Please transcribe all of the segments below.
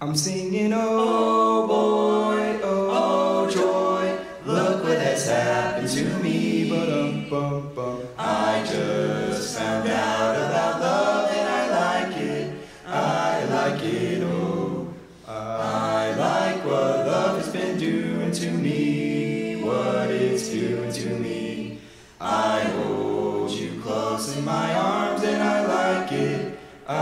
I'm singing, oh boy, oh joy, look what has happened to me. I just found out about love and I like it, oh. I like what love has been doing to me, what it's doing to me. I hold you close in my arms and I like it,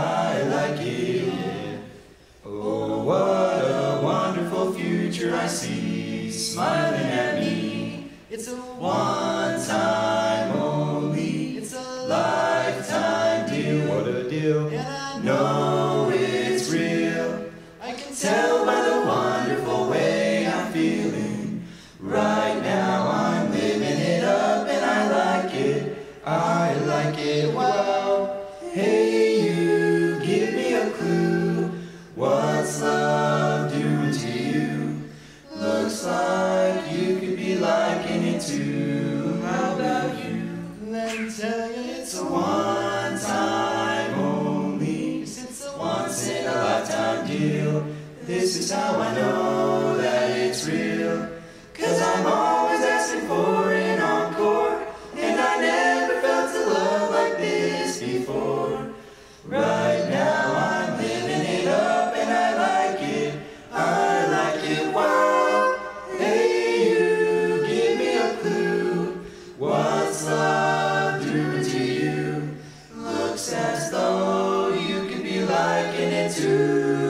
yeah. Oh, what a wonderful future I see smiling at me. It's a one time only, it's a lifetime deal. What a deal, and I know it's real. I can tell by the wonderful way I'm feeling. Right now I'm living it up and I like it, wow. Hey you, give me a clue. What's love doing to you? Looks like you could be liking it too. How about you? Let me tell you, it's a one time only. It's a once in a lifetime deal. This is how I know that it's real. 'Cause I'm always asking for an encore, and I never felt a love like this before. Right now I'm living it up and I like it, wow. Hey you, give me a clue. What's love doing to you? Looks as though you could be liking it too.